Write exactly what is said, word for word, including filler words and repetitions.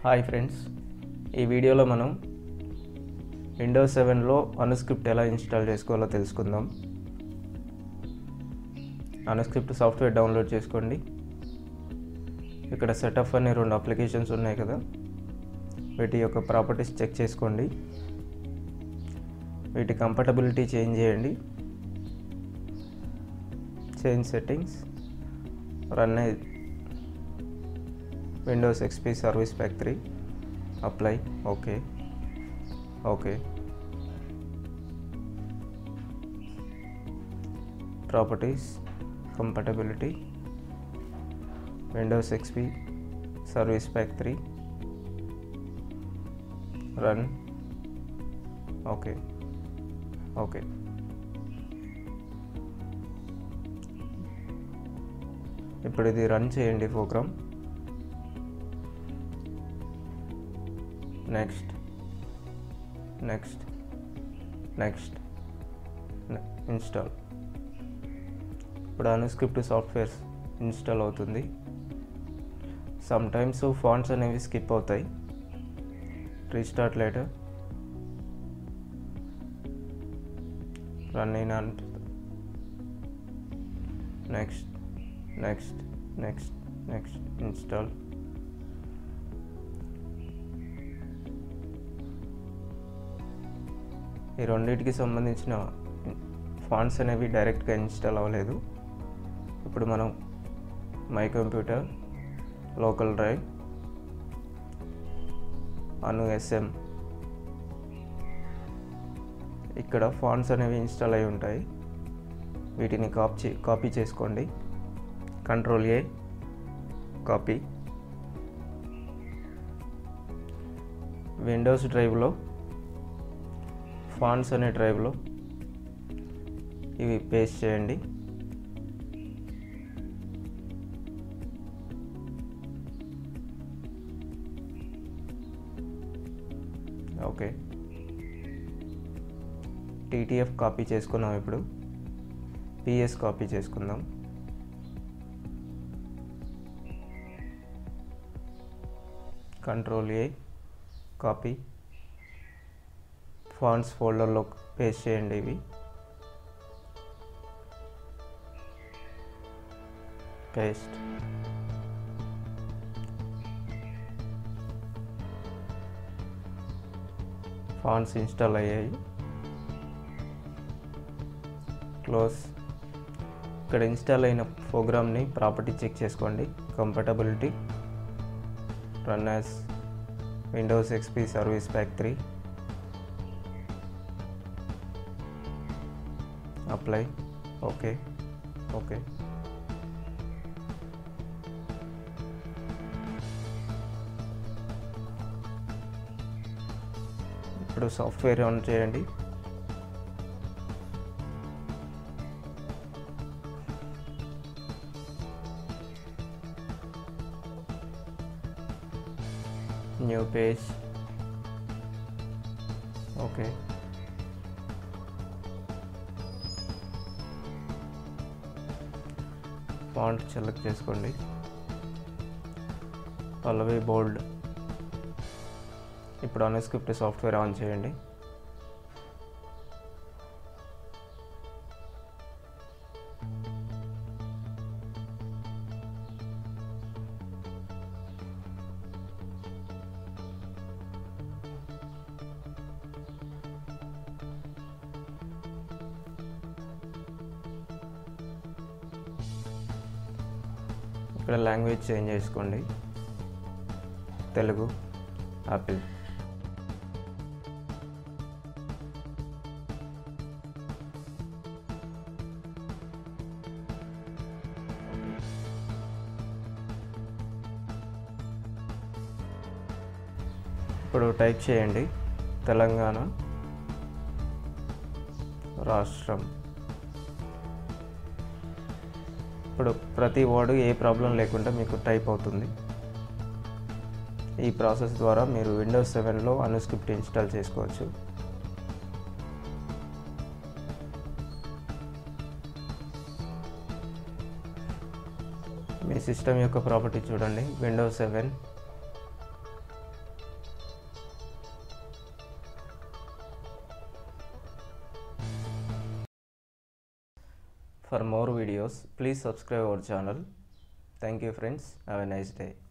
Hi friends, ఈ వీడియోలో మనం విండోస్ సెవెన్లో అనుస్క్రిప్ట్ ఎలా ఇన్స్టాల్ చేసుకోవాలో తెలుసుకుందాం. అనుస్క్రిప్ట్ సాఫ్ట్వేర్ డౌన్లోడ్ చేసుకోండి. ఇక్కడ సెటప్ అనే రెండు అప్లికేషన్స్ ఉన్నాయి కదా, వీటి యొక్క ప్రాపర్టీస్ చెక్ చేసుకోండి. వీటి కంపాటబిలిటీ చేంజ్ చేయండి. Change settings, run Windows XP service pack three, apply, okay okay properties, compatibility, Windows XP service pack three, run, okay okay ఇప్పుడు ఇది రన్ చేయండి program. Next next next install. ఇప్పుడు Anuscript software install అవుతుంది. Sometimes fonts అనేవి skip అవుతాయి. Restart later, run అయిన next next next next install. ఈ రెండింటికి సంబంధించిన ఫాంట్స్ అనేవి డైరెక్ట్గా ఇన్స్టాల్ అవ్వలేదు. ఇప్పుడు మనం my computer, local drive, Anu SM, ఇక్కడ ఫాంట్స్ అనేవి ఇన్స్టాల్ అయి ఉంటాయి. వీటిని కాపీ కాపీ చేసుకోండి. Control A, copy. విండోస్ డ్రైవ్లో ఫాంట్స్ అనే డ్రైవ్లో ఇవి పేస్ట్ చేయండి. ఓకే, టీటీఎఫ్ కాపీ చేసుకున్నాం. ఇప్పుడు పిఎస్ కాపీ చేసుకుందాం. Control A, copy. ఫాంట్స్ ఫోల్డర్లో పేస్ట్ చేయండి. ఇవి పేస్ట్. ఫాంట్స్ ఇన్స్టాల్ అయ్యాయి. క్లోజ్. ఇక్కడ ఇన్స్టాల్ అయిన ప్రోగ్రామ్ని ప్రాపర్టీ చెక్ చేసుకోండి. Compatibility, run as Windows XP service pack three, apply, okay okay ఇప్పుడు సాఫ్ట్వేర్ ఆన్ చేయండి. New page, okay. Font select చేసుకోండి. పల్లవి బోల్డ్. ఇప్పుడు అనుస్క్రిప్ట్ సాఫ్ట్వేర్ ఆన్ చేయండి. ఇక్కడ లాంగ్వేజ్ చేంజ్ చేసుకోండి. తెలుగు, యాపిల్. ఇప్పుడు టైప్ చేయండి, తెలంగాణ రాష్ట్రం. ఇప్పుడు ప్రతి వర్డ్ ఏ ప్రాబ్లం లేకుండా మీకు టైప్ అవుతుంది. ఈ ప్రాసెస్ ద్వారా మీరు విండోస్ సెవెన్లో అనుస్క్రిప్ట్ ఇన్స్టాల్ చేసుకోవచ్చు. మీ సిస్టమ్ యొక్క ప్రాపర్టీ చూడండి. Windows seven For more videos, please subscribe our channel. Thank you friends. Have a nice day.